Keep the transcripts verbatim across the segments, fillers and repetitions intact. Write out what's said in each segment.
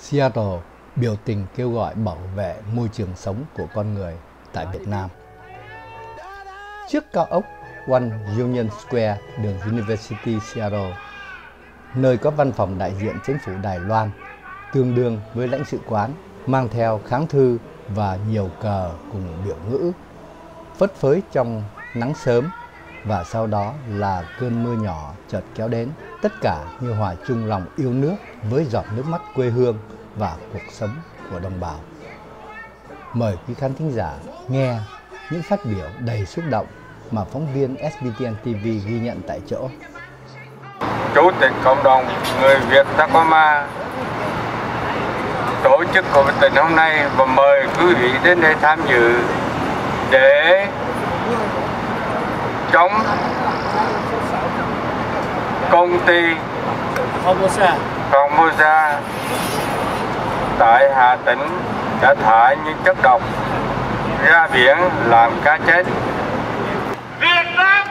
Seattle biểu tình kêu gọi bảo vệ môi trường sống của con người tại Việt Nam. Trước cao ốc One Union Square, đường University Seattle, nơi có văn phòng đại diện chính phủ Đài Loan, tương đương với lãnh sự quán, mang theo kháng thư và nhiều cờ cùng biểu ngữ, phất phới trong nắng sớm, và sau đó là cơn mưa nhỏ chợt kéo đến, tất cả như hòa chung lòng yêu nước với giọt nước mắt quê hương và cuộc sống của đồng bào. Mời quý khán thính giả nghe những phát biểu đầy xúc động mà phóng viên ét bê tê en ti vi ghi nhận tại chỗ. Chủ tịch cộng đồng người Việt Tacoma tổ chức cuộc biểu tình hôm nay và mời quý vị đến đây tham dự để chống công ty Formosa Formosa tại Hà Tĩnh đã thải những chất độc ra biển làm cá chết. Việt Nam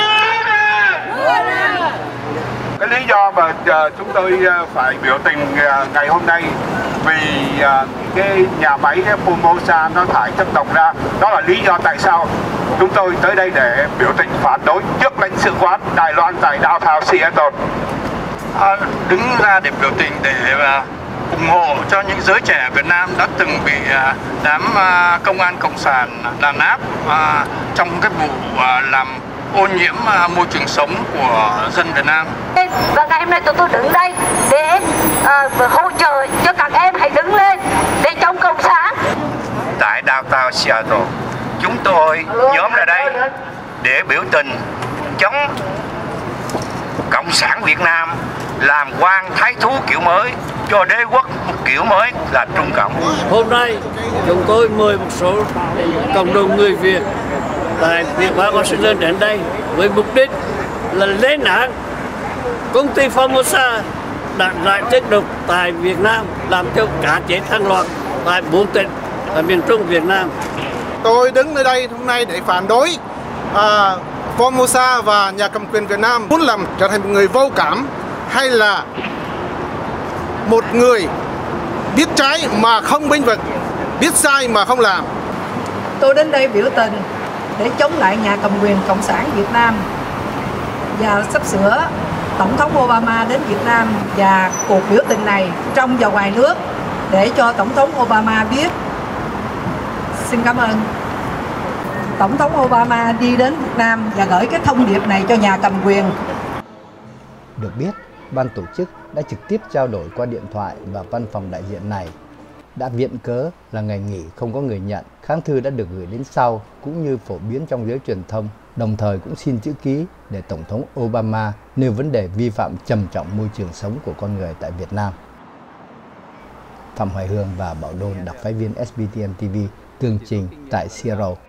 cái lý do mà uh, chúng tôi uh, phải biểu tình uh, ngày hôm nay vì uh, cái nhà máy Formosa nó thải chất độc ra, đó là lý do tại sao chúng tôi tới đây để biểu tình phản đối trước lãnh sự quán Đài Loan tại downtown Seattle. À, đứng ra để biểu tình để uh, ủng hộ cho những giới trẻ Việt Nam đã từng bị uh, đám uh, công an cộng sản đàn áp uh, trong cái vụ uh, làm ô nhiễm uh, môi trường sống của dân Việt Nam. Và ngày hôm nay tụi tôi đứng đây để uh, hỗ trợ cho các em hãy đứng lên để chống cộng sản. Tại downtown Seattle, chúng tôi nhóm ra đây để biểu tình chống cộng sản Việt Nam làm quan thái thú kiểu mới cho đế quốc một kiểu mới là Trung Cộng. Hôm nay chúng tôi mời một số cộng đồng người Việt tại Việt Nam Washington đến đây với mục đích là lên án công ty Formosa đặt rải chất độc tại Việt Nam làm cho cá chết hàng loạt tại bốn tỉnh ở miền Trung Việt Nam. Tôi đứng ở đây hôm nay để phản đối à, Formosa và nhà cầm quyền Việt Nam muốn làm trở thành một người vô cảm hay là một người biết trái mà không bênh vực, biết sai mà không làm. Tôi đến đây biểu tình để chống lại nhà cầm quyền Cộng sản Việt Nam và sắp sửa Tổng thống Obama đến Việt Nam, và cuộc biểu tình này trong và ngoài nước để cho Tổng thống Obama biết. Xin cảm ơn. Tổng thống Obama đi đến Việt Nam và gửi cái thông điệp này cho nhà cầm quyền. Được biết, ban tổ chức đã trực tiếp trao đổi qua điện thoại và văn phòng đại diện này đã viện cớ là ngày nghỉ không có người nhận. Kháng thư đã được gửi đến sau cũng như phổ biến trong giới truyền thông, đồng thời cũng xin chữ ký để Tổng thống Obama nêu vấn đề vi phạm trầm trọng môi trường sống của con người tại Việt Nam. Phạm Hoài Hương và Bảo Đôn, đặc phái viên ét bê tê en ti vi, tường trình tại Seattle.